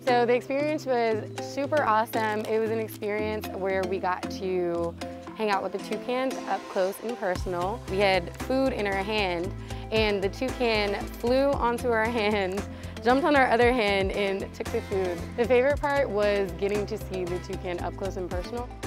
So the experience was super awesome. It was an experience where we got to hang out with the toucans up close and personal. We had food in our hand, and the toucan flew onto our hand, jumped on our other hand, and took the food. The favorite part was getting to see the toucan up close and personal.